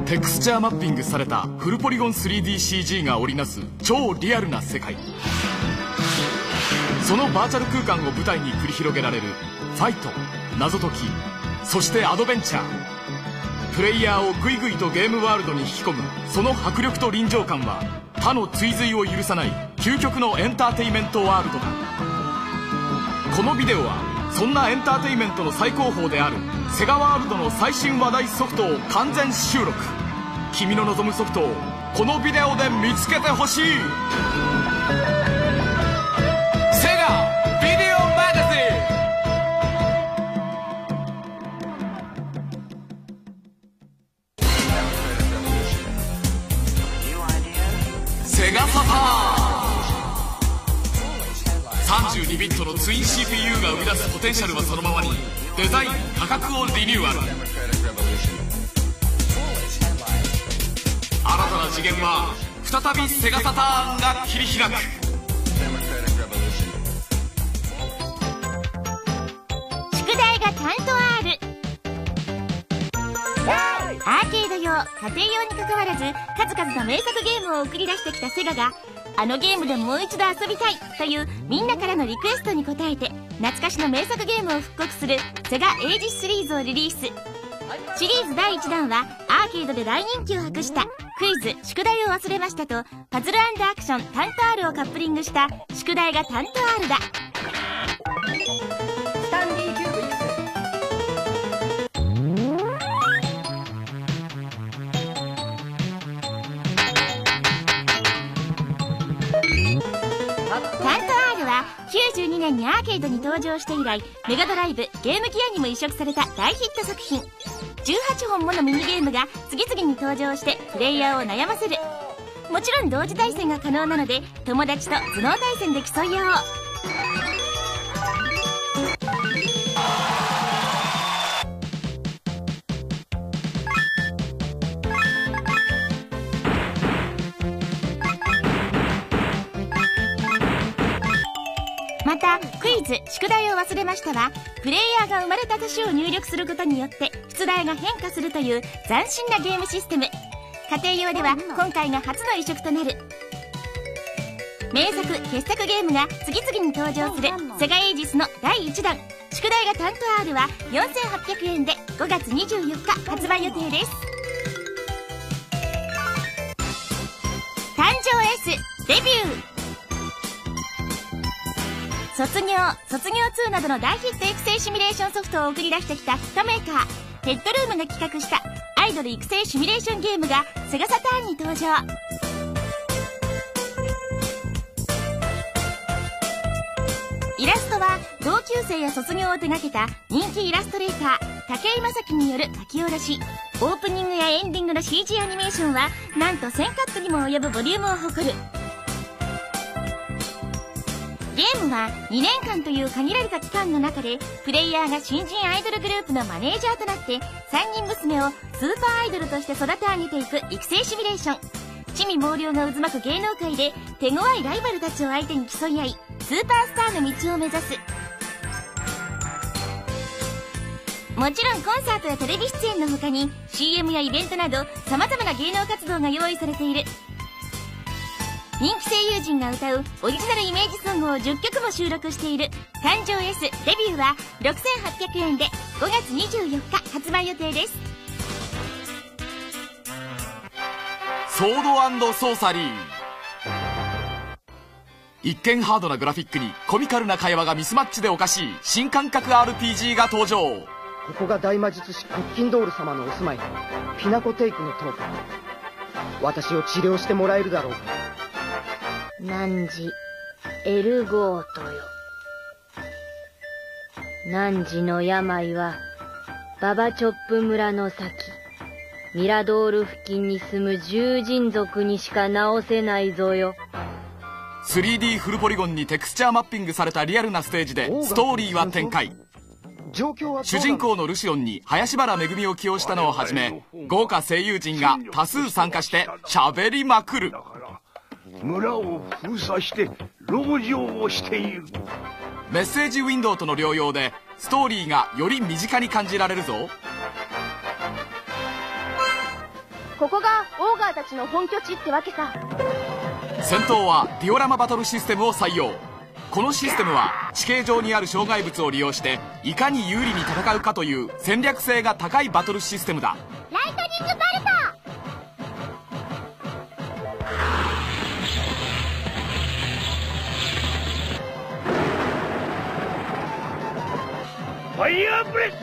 テクスチャーマッピングされたフルポリゴン 3DCG が織りなす超リアルな世界。そのバーチャル空間を舞台に繰り広げられるファイト、謎解き、そしてアドベンチャー。プレイヤーをぐいぐいとゲームワールドに引き込むその迫力と臨場感は他の追随を許さない究極のエンターテイメントワールドだ。このビデオはそんなエンターテイメントの最高峰であるセガワールドの最新話題ソフトを完全収録。君の望むソフトをこのビデオで見つけてほしい。セガビデオマガジン。セガサターン。32ビットのツイン CPU が生み出すポテンシャルはそのままに、デザイン価格をリニューアル。新たな次元は再びセガサターンが切り開く。 宿題がちゃんとある。アーケード用、家庭用にかかわらず数々の名作ゲームを送り出してきたセガが、あのゲームでもう一度遊びたいというみんなからのリクエストに応えて懐かしの名作ゲームを復刻するセガエイジスシリーズをリリース。シリーズ第1弾はアーケードで大人気を博したクイズ宿題を忘れましたとパズル&アクションタント R をカップリングした宿題がタント R だ。 スタンリーキューブいいですね。 タント R は92年にアーケードに登場して以来メガドライブ、ゲームギアにも移植された大ヒット作品。18本ものミニゲームが次々に登場してプレイヤーを悩ませる。もちろん同時対戦が可能なので友達と頭脳対戦で競い合おう。またクイズ宿題を忘れましたはプレイヤーが生まれた年を入力することによって出題が変化するという斬新なゲームシステム。家庭用では今回が初の移植となる。名作傑作ゲームが次々に登場するセガエイジスの第1弾宿題がタント R は4800円で5月24日発売予定です。誕生 S デビュー。卒業2などの大ヒット育成シミュレーションソフトを送り出してきたヒットメーカーヘッドルームが企画したアイドル育成シミュレーションゲームがセガサターンに登場。イラストは同級生や卒業を手掛けた人気イラストレーター武井正樹による書き下ろし。オープニングやエンディングの CG アニメーションはなんと1000カットにも及ぶボリュームを誇る。ゲームは2年間という限られた期間の中でプレイヤーが新人アイドルグループのマネージャーとなって3人娘をスーパーアイドルとして育て上げていく育成シミュレーション。地味猛量が渦巻く芸能界で手強いライバルたちを相手に競い合いスーパースターの道を目指す。もちろんコンサートやテレビ出演の他に CM やイベントなど様々な芸能活動が用意されている。人気声優陣が歌うオリジナルイメージソングを10曲も収録している誕生 S デビューは6800円で5月24日発売予定です。 ソード&ソーサリー。一見ハードなグラフィックにコミカルな会話がミスマッチでおかしい新感覚 RPG が登場。 ここが大魔術師クッキンドール様のお住まいピナコテイクの塔か。私を治療してもらえるだろうか。 汝エルゴートよ。汝の病はババチョップ村の先ミラドール付近に住む獣人族にしか治せないぞよ。 3D フルポリゴンにテクスチャーマッピングされたリアルなステージでストーリーは展開。主人公のルシオンに林原めぐみを起用したのをはじめ豪華声優陣が多数参加して喋りまくる。 村を封鎖して籠城をしている。 メッセージウィンドウとの両用でストーリーがより身近に感じられるぞ。 ここがオーガーたちの本拠地ってわけさ。 戦闘はディオラマバトルシステムを採用。このシステムは地形上にある障害物を利用していかに有利に戦うかという戦略性が高いバトルシステムだ。 ライトニングバルト。 ファイヤーブレス。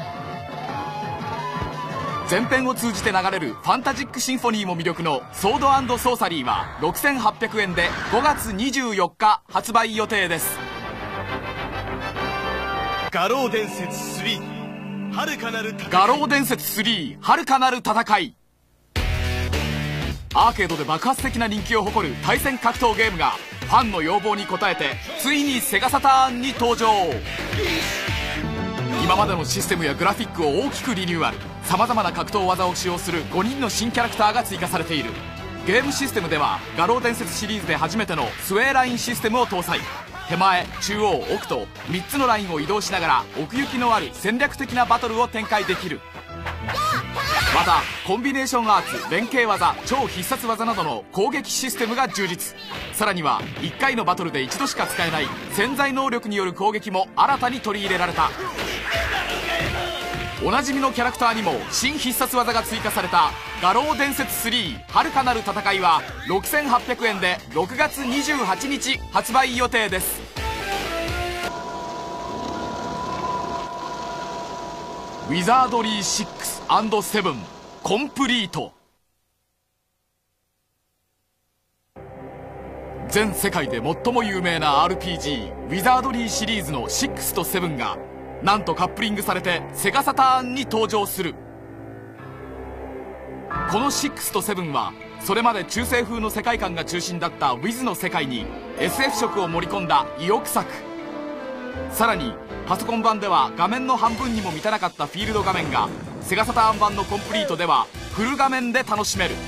前編を通じて流れるファンタジックシンフォニーも魅力のソード&ソーサリーは6800円で5月24日発売予定です。 画廊伝説3遥かなる戦い。 画廊伝説3遥かなる戦い。アーケードで爆発的な人気を誇る対戦格闘ゲームがファンの要望に応えてついにセガサターンに登場。今までのシステムやグラフィックを大きくリニューアル。さまざまな格闘技を使用する5人の新キャラクターが追加されている。ゲームシステムでは画廊伝説シリーズで初めてのスウェーラインシステムを搭載。手前中央奥と3つのラインを移動しながら奥行きのある戦略的なバトルを展開できる。またコンビネーションアーツ、連携技、超必殺技などの攻撃システムが充実。さらには1回のバトルで一度しか使えない潜在能力による攻撃も新たに取り入れられた。おなじみのキャラクターにも新必殺技が追加された画廊伝説3遥かなる戦いは6800円で6月28日発売予定です。ウィザードリー6&7コンプリート。全世界で最も有名な RPG ウィザードリーシリーズの6と7がなんとカップリングされてセガサターンに登場する。この6と7はそれまで中世風の世界観が中心だったウィズの世界に SF 色を盛り込んだ意欲作。さらにパソコン版では画面の半分にも満たなかったフィールド画面がセガサターン版のコンプリートではフル画面で楽しめる。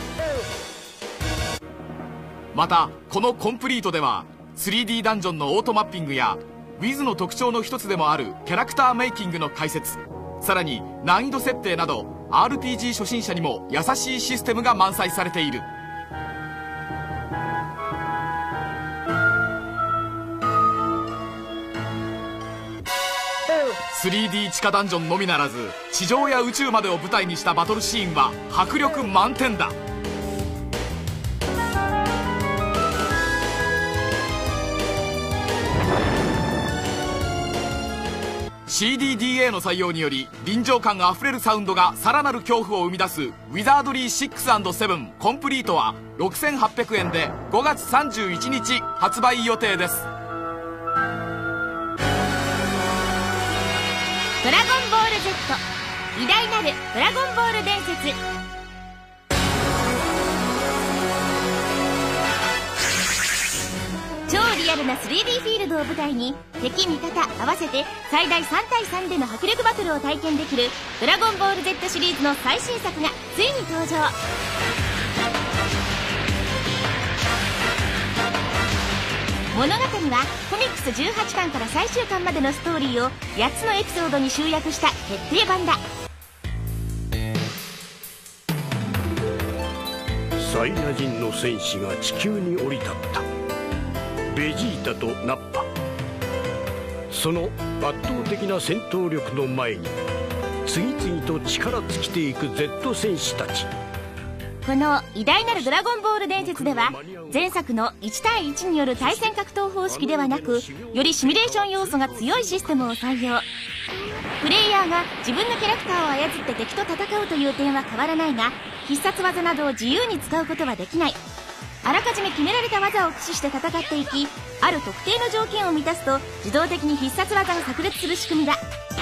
またこのコンプリートでは 3D ダンジョンのオートマッピングやウィズの特徴の一つでもあるキャラクターメイキングの解説、さらに難易度設定など RPG 初心者にも優しいシステムが満載されている。3D 地下ダンジョンのみならず地上や宇宙までを舞台にしたバトルシーンは迫力満点だ。CDDA の採用により臨場感あふれるサウンドがさらなる恐怖を生み出すウィザードリー 6&7 コンプリートは6800円で5月31日発売予定です。 ドラゴンボール Z 偉大なるドラゴンボール伝説。超リアルな 3D フィールドを舞台に敵味方合わせて最大3対3での迫力バトルを体験できるドラゴンボール Z シリーズの最新作がついに登場。物語はコミックス18巻から最終巻までのストーリーを8つのエピソードに集約した決定版だ。 サイヤ人の戦士が地球に降り立った。ベジータとナッパ、その圧倒的な戦闘力の前に次々と力尽きていく Z 戦士たち。 この偉大なるドラゴンボール伝説では前作の1対1による対戦格闘方式ではなくよりシミュレーション要素が強いシステムを採用。プレイヤーが自分のキャラクターを操って敵と戦うという点は変わらないが必殺技などを自由に使うことはできない。あらかじめ決められた技を駆使して戦っていきある特定の条件を満たすと自動的に必殺技が炸裂する仕組みだ。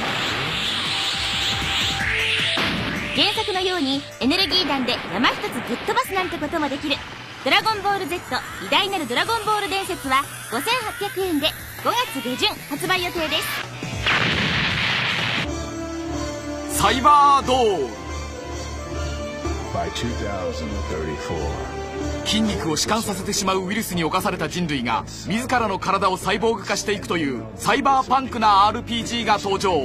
原作のようにエネルギー弾で山一つぶっ飛ばすなんてこともできるドラゴンボール Z 偉大なるドラゴンボール伝説は5800円で5月下旬発売予定です。 サイバードール。筋肉を弛緩させてしまうウイルスに侵された人類が自らの体をサイボーグ化していくというサイバーパンクな RPG が登場。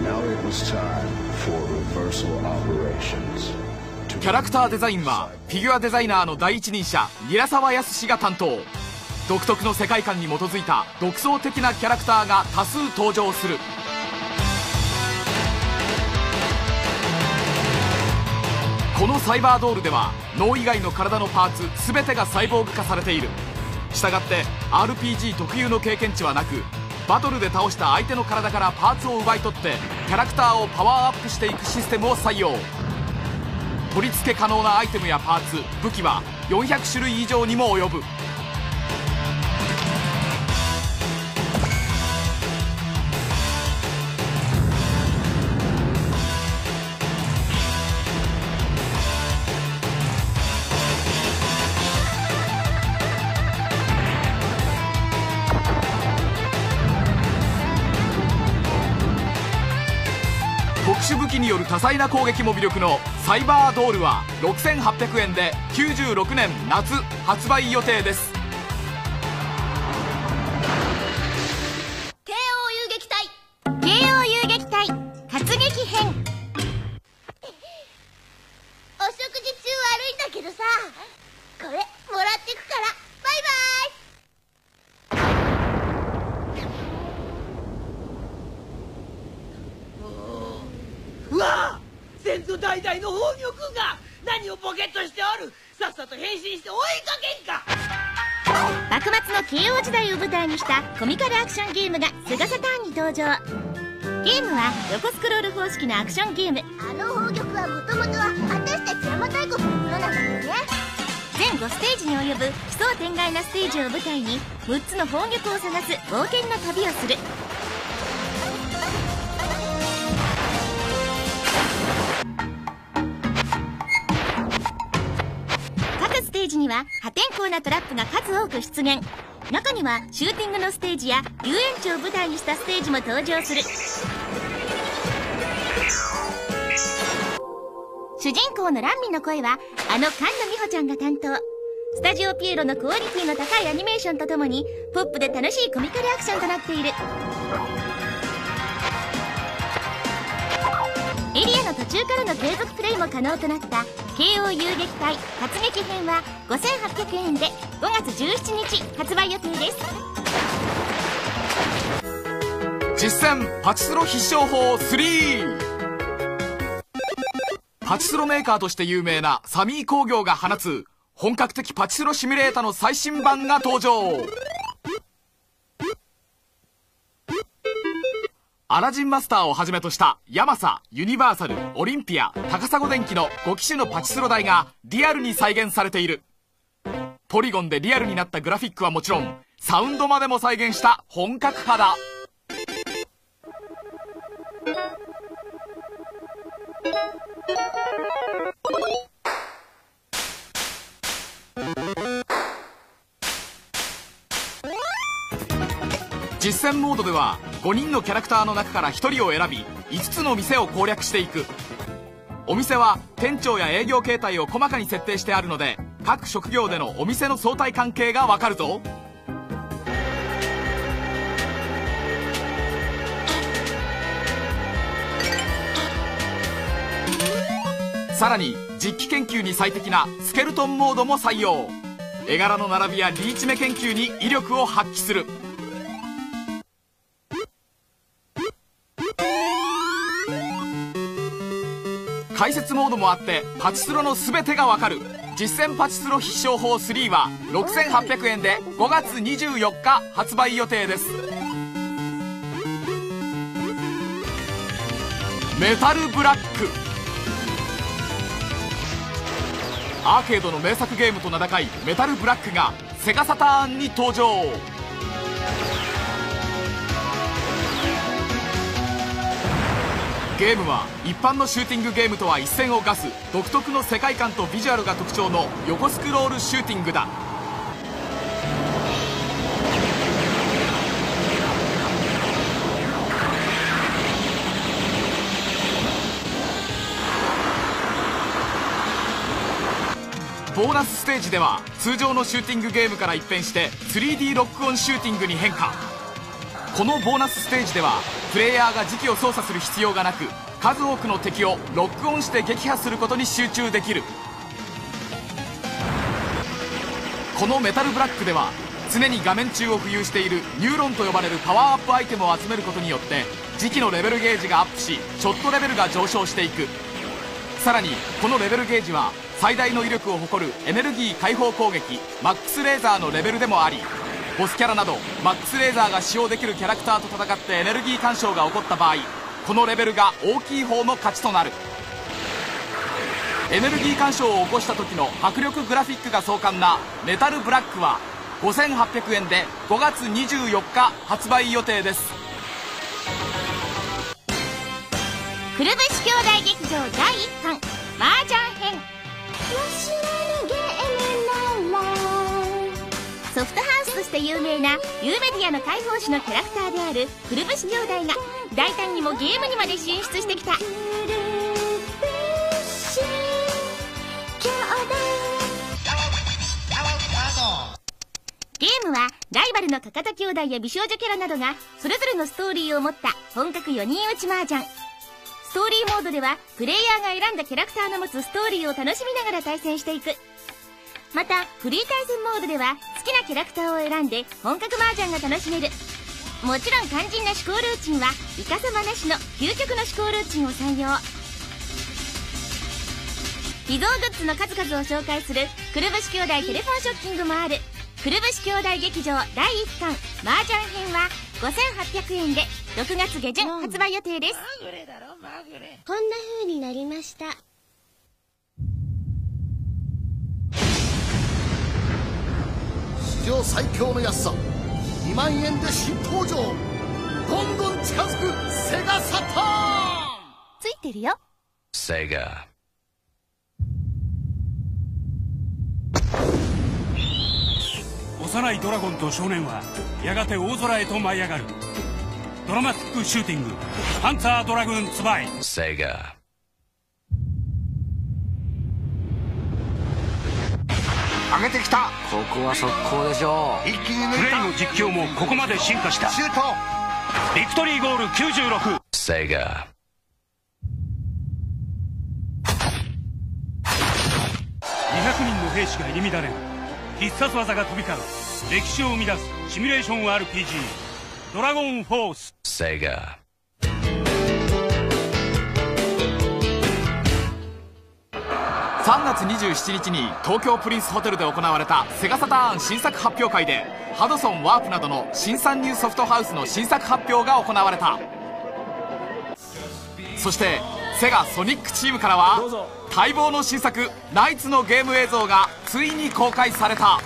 キャラクターデザインはフィギュアデザイナーの第一人者韮澤康が担当。独特の世界観に基づいた独創的なキャラクターが多数登場する。このサイバードールでは脳以外の体のパーツ全てがサイボーグ化されている。したがって RPG 特有の経験値はなく、バトルで倒した相手の体からパーツを奪い取ってキャラクターをパワーアップしていくシステムを採用。取り付け可能なアイテムやパーツ、武器は400種類以上にも及ぶ。特殊武器による多彩な攻撃も魅力のサイバードールは6800円で96年夏発売予定です。 慶応遊撃隊活劇編。お食事中悪いんだけどさ、これもらってくからバイバイ。 うわあ、先祖代々の宝玉君が何をボケっとしておる。さっさと変身して追いかけんか。 幕末の慶応時代を舞台にしたコミカルアクションゲームがセガサターンに登場。ゲームは横スクロール方式のアクションゲーム。 あの宝玉はもともとは私たち邪馬台国のものなんだよね。 全5ステージに及ぶ奇想天外なステージを舞台に6つの宝玉を探す冒険の旅をする。各ステージには破天荒なトラップが数多く出現。中にはシューティングのステージや遊園地を舞台にしたステージも登場する。主人公のランミの声はあの菅野美穂ちゃんが担当。スタジオピエロのクオリティの高いアニメーションとともにポップで楽しいコミカルアクションとなっている。エリアの途中からの継続プレイも可能となった慶応遊撃隊活劇編は5800円で5月17日発売予定です。 実践パチスロ必勝法3。パチスロメーカーとして有名なサミー工業が放つ本格的パチスロシミュレータの最新版が登場。アラジンマスターをはじめとしたヤマサ、ユニバーサル、オリンピア、高砂電機の5機種のパチスロ台がリアルに再現されている。ポリゴンでリアルになったグラフィックはもちろん、サウンドまでも再現した本格派だ。実戦モードでは5人のキャラクターの中から1人を選び5つの店を攻略していく。お店は店長や営業形態を細かに設定してあるので各職業でのお店の相対関係がわかるぞ。さらに実機研究に最適なスケルトンモードも採用。絵柄の並びやリーチ目研究に威力を発揮する。解説モードもあってパチスロの全てがわかる実践パチスロ必勝法3は6800円で5月24日発売予定です。メタルブラック。アーケードの名作ゲームと名高いメタルブラックがセガサターンに登場。ゲームは一般のシューティングゲームとは一線を画す独特の世界観とビジュアルが特徴の横スクロールシューティングだ。ボーナスステージでは通常のシューティングゲームから一変して 3D ロックオンシューティングに変化。 このボーナスステージではプレイヤーが時機を操作する必要がなく、数多くの敵をロックオンして撃破することに集中できる。このメタルブラックでは常に画面中を浮遊しているニューロンと呼ばれるパワーアップアイテムを集めることによって時機のレベルゲージがアップし、ショットレベルが上昇していく。さらにこのレベルゲージは最大の威力を誇るエネルギー解放攻撃マックスレーザーのレベルでもあり、ボスキャラなどマックスレーザーが使用できるキャラクターと戦ってエネルギー干渉が起こった場合、このレベルが大きい方の勝ちとなる。エネルギー干渉を起こした時の迫力グラフィックが壮観なメタルブラックは5800円で5月24日発売予定です。 くるぶし兄弟劇場第1巻麻雀編。ソフトハウスとして有名なユーメディアの解放誌のキャラクターであるくるぶし兄弟が大胆にもゲームにまで進出してきた。ゲームはライバルのかかと兄弟や美少女キャラなどがそれぞれのストーリーを持った本格4人打ち麻雀。ストーリーモードではプレイヤーが選んだキャラクターの持つストーリーを楽しみながら対戦していく。またフリー対戦モードでは好きなキャラクターを選んで本格麻雀が楽しめる。もちろん肝心な思考ルーチンはイカサマなしの究極の思考ルーチンを採用。秘蔵グッズの数々を紹介するくるぶし兄弟テレフォンショッキングもあるくるぶし兄弟劇場第1巻麻雀編は5800円で6月下旬発売予定です。 こんな風になりました。 史上最強の安さ、2万円で新登場。どんどん近づくセガサターン。 ついてるよ。 セガ。 幼いドラゴンと少年はやがて大空へと舞い上がる。ドラマティックシューティングパンツァードラグーンツバイ。 セガ。 上げてきた。 ここは速攻でしょう。 一気に抜いた。 プレイの実況もここまで進化した。 シュート。 ビクトリーゴール96。 セガ。 200人の兵士が入り乱れる。必殺技が飛び交う歴史を生み出すシミュレーション RPG ドラゴンフォース。 セガ。 3月27日に東京プリンスホテルで行われたセガサターン新作発表会でハドソン、ワープなどの新参入ソフトハウスの新作発表が行われた。そしてセガソニックチームからは待望の新作ナイツのゲーム映像がついに公開された。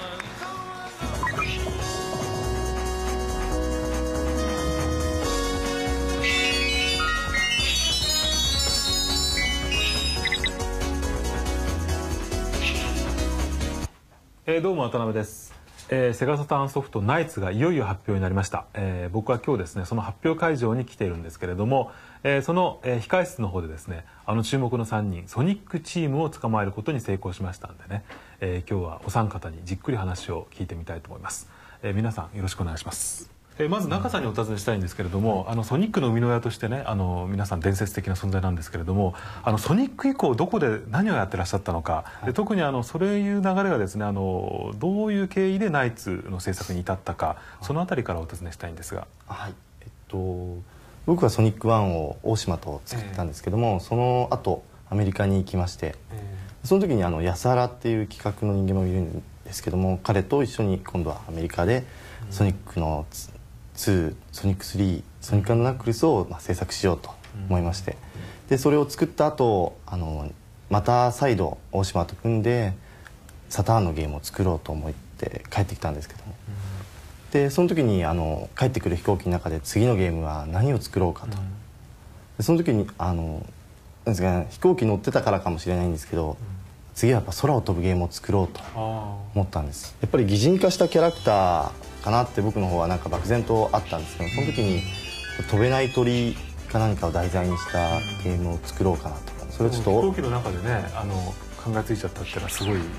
どうも渡辺です。セガサターンソフトナイツがいよいよ発表になりました。僕は今日ですねその発表会場に来ているんですけれども、その、控室の方でですね注目の3人ソニックチームを捕まえることに成功しましたんでね、今日はお三方にじっくり話を聞いてみたいと思います。皆さんよろしくお願いします。まず中さんにお尋ねしたいんですけれども、ソニックの生みの親としてね皆さん伝説的な存在なんですけれども、ソニック以降どこで何をやってらっしゃったのか、で特にそういう流れがですねどういう経緯でナイツの制作に至ったか、そのあたりからお尋ねしたいんですが。 はい、僕はソニック1を大島と作ったんですけども、その後アメリカに行きまして、その時に安原っていう企画の人間もいるんですけども、彼と一緒に今度はアメリカでソニックの2、ソニック3、ソニック&ナックルスを制作しようと思いまして、でそれを作った後また再度大島と組んでサターンのゲームを作ろうと思って帰ってきたんですけども、でその時に帰ってくる飛行機の中で次のゲームは何を作ろうかと、でその時になんですかね、飛行機乗ってたからかもしれないんですけど、次はやっぱ空を飛ぶゲームを作ろうと思ったんです。やっぱり擬人化したキャラクターかなって僕の方はなんか漠然とあったんですけど、その時に飛べない鳥か何かを題材にしたゲームを作ろうかなと。それをちょっと飛行機の中でね考えついちゃったっていうのはすごい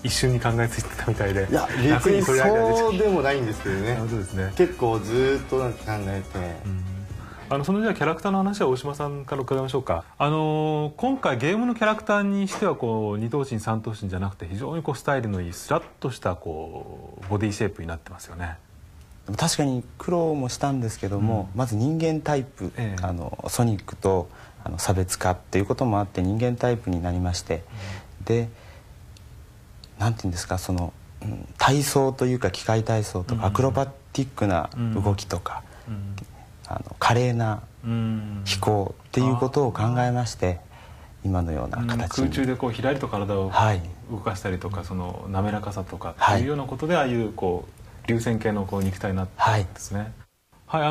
一瞬に考えついてたみたいで、 いや別にそうでもないんですけどね。 そうですね。 結構ずっとなんか考えて、 そのじゃあキャラクターの話は大島さんから伺いましょうか。今回ゲームのキャラクターにしては二頭身三頭身じゃなくて非常にスタイルのいいスラッとしたボディシェイプになってますよね。 確かに苦労もしたんですけども、まず人間タイプ、ソニックと差別化っていうこともあって人間タイプになりまして、でなんていうんですか、体操というか機械体操とかアクロバティックな動きとか、華麗な飛行っていうことを考えまして、今のような形に空中でひらりと体を動かしたりとか、滑らかさとかっていうようなことで、ああいう流線形の肉体になってるんですね。はい、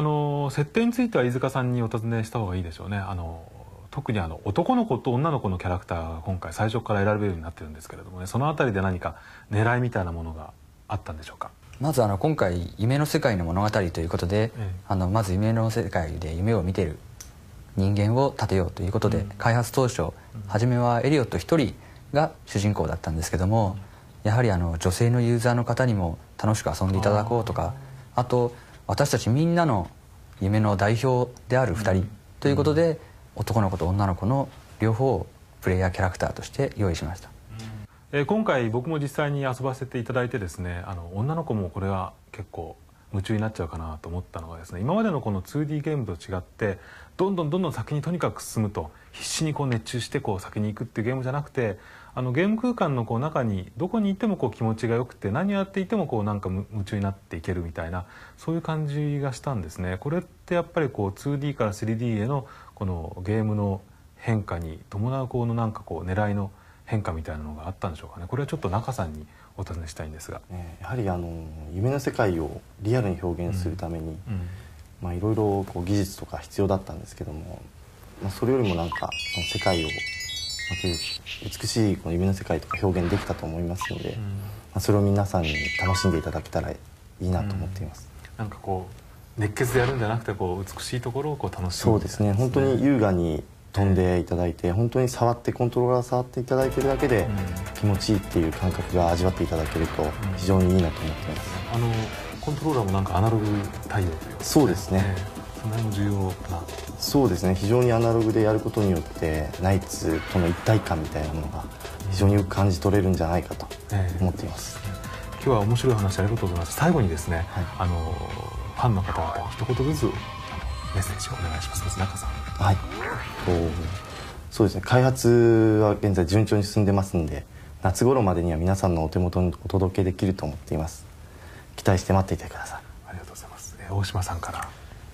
設定については飯塚さんにお尋ねした方がいいでしょうね。特に男の子と女の子のキャラクターが今回最初から選べるようになってるんですけれどもね、そのあたりで何か狙いみたいなものがあったんでしょうか。 まず今回夢の世界の物語ということで、まず夢の世界で夢を見ている人間を立てようということで、開発当初初めはエリオット一人が主人公だったんですけども、やはり女性のユーザーの方にも楽しく遊んでいただこうとか、あと私たちみんなの夢の代表である2人ということで、男の子と女の子の両方をプレイヤーキャラクターとして用意しました。 今回僕も実際に遊ばせていただいてですね、女の子もこれは結構夢中になっちゃうかなと思ったのがですね、今までのこの 2D ゲームと違ってどんどん先にとにかく進むと必死に熱中して先に行くっていうゲームじゃなくて、ゲーム空間の中にどこに行っても気持ちがよくて、何をやっていてもなんか夢中になっていけるみたいな、そういう感じがしたんですね。これってやっぱり2D から 3D へのこのゲームの変化に伴うなんか狙いの変化みたいなのがあったんでしょうかね。これはちょっと中さんにお尋ねしたいんですが、 やはり夢の世界をリアルに表現するためにいろいろ技術とか必要だったんですけども、それよりもなんかその世界を美しい夢の世界とか表現できたと思いますので、それを皆さんに楽しんでいただけたらいいなと思っています。 なんか熱血でやるんじゃなくて美しいところを楽しむ。 そうですね。本当に優雅に飛んでいただいて、本当にコントローラー触っていただいてるだけで気持ちいいっていう感覚が味わっていただけると非常にいいなと思っています。 コントローラーもなんかアナログ対応というか、 そうですね。 その辺も重要な。 そうですね。非常にアナログでやることによってナイツとの一体感みたいなものが非常によく感じ取れるんじゃないかと思っています。 今日は面白い話ありがとうございます。最後にですね、ファンの方々に一言ずつメッセージをお願いします。中さん。 はい。そうですね。開発は現在順調に進んでますので、夏頃までには皆さんのお手元にお届けできると思っています。期待して待っていてください。 ありがとうございます。大島さんから。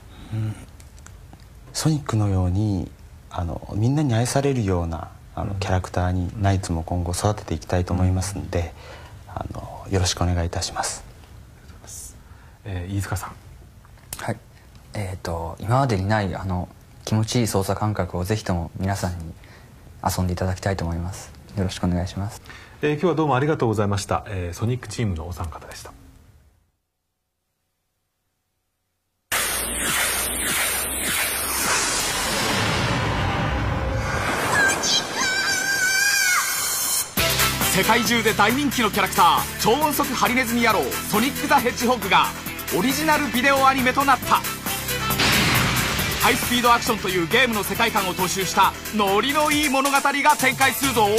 ソニックのようにみんなに愛されるようなキャラクターにナイツも今後育てていきたいと思いますので、よろしくお願いいたします。 飯塚さん。 はい。今までにない気持ちいい操作感覚をぜひとも皆さんに遊んでいただきたいと思います。よろしくお願いします。 今日はどうもありがとうございました。ソニックチームのお三方でした。 世界中で大人気のキャラクター超音速ハリネズミ野郎ソニック・ザ・ヘッジホッグがオリジナルビデオアニメとなった。ハイスピードアクションというゲームの世界観を踏襲したノリのいい物語が展開するぞ。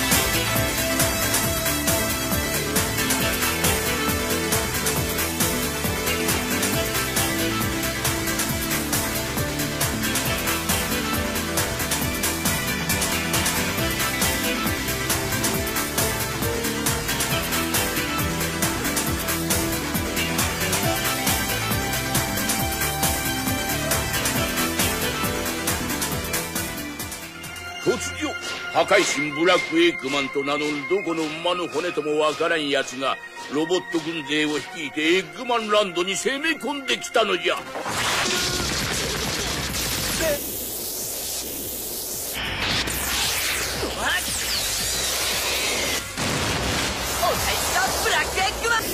突如破壊神ブラックエッグマンと名乗るどこの馬の骨ともわからんやつがロボット軍勢を率いてエッグマンランドに攻め込んできたのじゃ。 お返しだブラックエッグマン。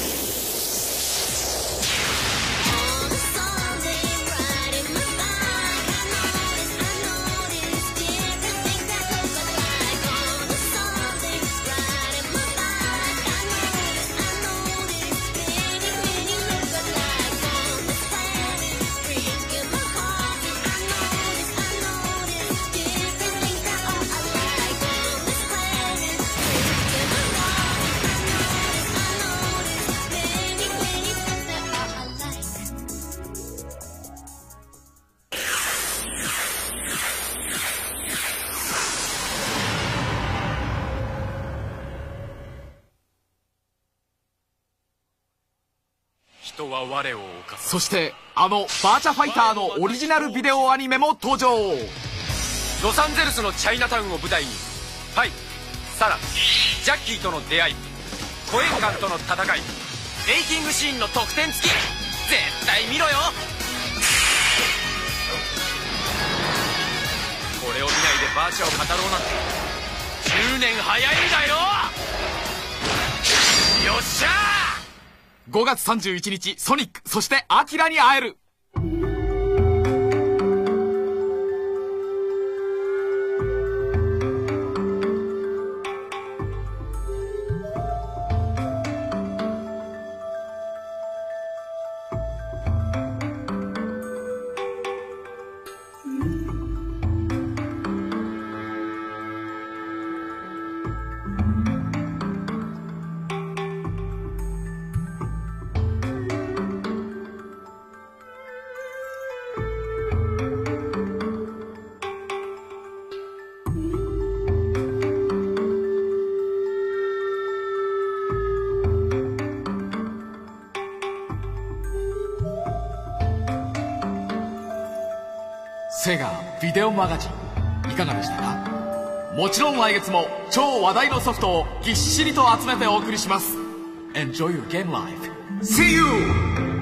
人は我を犯す。そしてあのバーチャファイターのオリジナルビデオアニメも登場。 ロサンゼルスのチャイナタウンを舞台にファイ、サラ、ジャッキーとの出会い、コエンカンとの戦い、メイキングシーンの特典付き、絶対見ろよ。これを見ないでバーチャを語ろうなんて10年早いんだよ。よっしゃー。 5月31日ソニック、そしてアキラに会える。セガビデオマガジンいかがでしたか。もちろん来月も超話題のソフトをぎっしりと集めてお送りします。 Enjoy your game life. See you!